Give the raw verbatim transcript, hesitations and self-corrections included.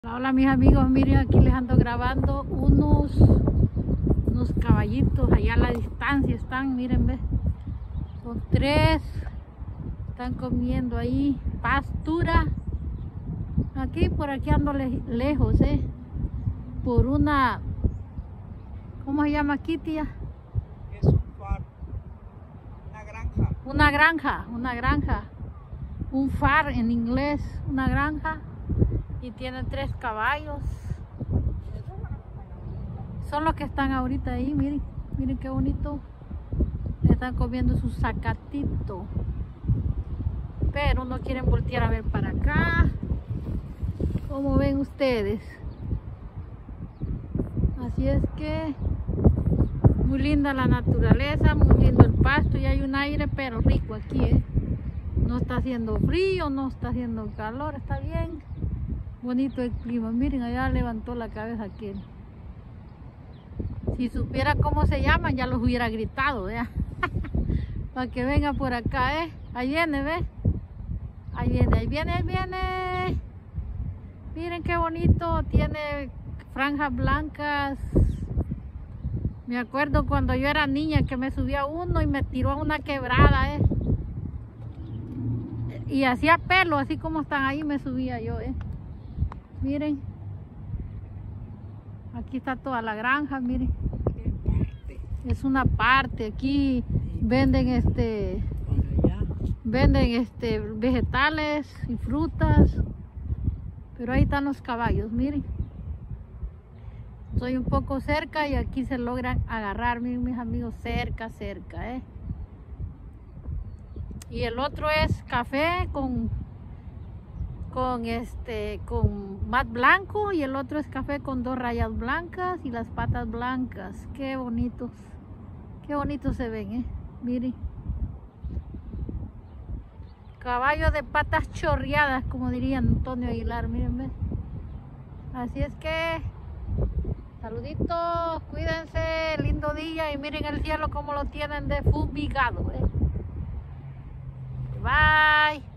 Hola, hola mis amigos, miren, aquí les ando grabando unos unos caballitos allá a la distancia están, miren, ve, son tres, están comiendo ahí pastura. Aquí, por aquí ando le lejos, eh, por una, ¿cómo se llama aquí, tía? Es un far, una granja. Una granja, una granja, un far en inglés, una granja. Y tienen tres caballos. Son los que están ahorita ahí, miren, miren qué bonito. Están comiendo su zacatito. Pero no quieren voltear a ver para acá. Como ven ustedes. Así es que muy linda la naturaleza, muy lindo el pasto y hay un aire pero rico aquí, ¿eh? No está haciendo frío, no está haciendo calor, está bien. Bonito el clima, miren, allá levantó la cabeza aquel. Si supiera cómo se llaman, ya los hubiera gritado, ¿ya? Para que venga por acá, ¿eh? Ahí viene, ¿ves? Ahí viene, ahí viene, ahí viene. Miren qué bonito, tiene franjas blancas. Me acuerdo cuando yo era niña que me subía uno y me tiró a una quebrada, ¿eh? Y hacía pelo, así como están ahí, me subía yo, ¿eh? Miren, aquí está toda la granja, miren. Es una parte, aquí venden este, venden este vegetales y frutas, pero ahí están los caballos, miren. Estoy un poco cerca y aquí se logran agarrar, miren mis amigos, cerca, cerca, eh. Y el otro es café con con este con mat blanco y el otro es café con dos rayas blancas y las patas blancas. Qué bonitos, qué bonitos se ven, eh. Miren, caballo de patas chorreadas, como diría Antonio Aguilar, miren, ¿ves? Así es que saluditos, cuídense, lindo día y miren el cielo como lo tienen de fumigado, eh. Bye.